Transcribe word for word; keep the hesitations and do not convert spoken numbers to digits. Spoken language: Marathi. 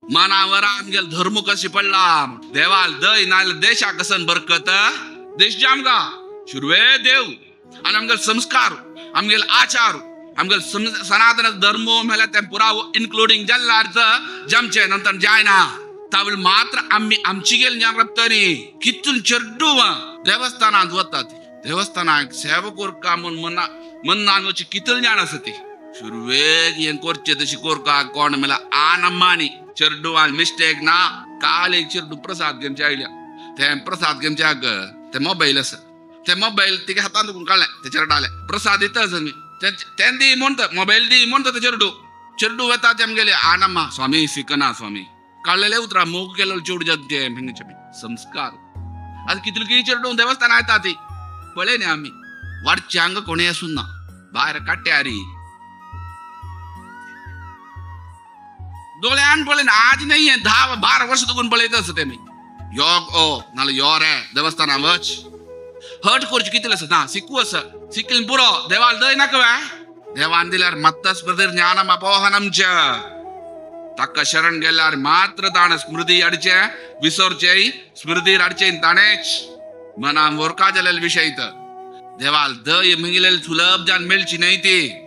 मनावर आमगेल धर्म कशी पडला देवाल दय नाल देशा कसन बरकत देश जामगा शुरुवे देव आणि आमगेल संस्कार आमगेल आचार आमगेल सनातन धर्म मेला ते पुरा इन्क्लूडिंग जल्ला अर्थ जमचे नंतर जायना तावल मात्र आम्ही आमची गेल ज्ञान रप्तनी कितून चर्डू देवस्थानात वतात देवस्थानाक सेवकोर कामून मना मन नांगोची कितल ज्ञान असती शुरुवेग येन कोरचे तशी कोरका कोण मेला आनम्मानी चर्डू आल मिस्टेक ना काल एक चर्डू प्रसाद घेऊन आयल्या ते प्रसाद घेऊन जाग ते मोबाईल अस ते मोबाईल तिके हातान दुखून काढलाय त्याच्यावर डाले प्रसाद येतच मी त्यां दी म्हणत मोबाईल दी म्हणत ते चर्डू चर्डू वता तेम गेले आनम्मा स्वामी सिकना स्वामी काढलेले उतरा मूग केलं चोड जगते संस्कार आज किती की चर्डू देवस्थान आहेत ती पळे ना आम्ही वाडची अंग कोणी असून ना बाहेर काट्या अरी डोळ्यान पळे ना आज नाहीये दहा बारा वर्ष दुखून पळेत असते मी योग ओ नाला योर आहे देवस्थानावच हट करची किती असं ना शिकू असं शिकल पुरो देवाल दय नका देवान दिल्यार मत्त स्मृती ज्ञानम अपोहनमच तक्क शरण गेल्यार मात्र ताण स्मृती अडचे विसरचे स्मृती अडचे ताणेच मना मोरका जलेल विषय देवाल दय मिगिलेल सुलभ जान मिळची नाही ती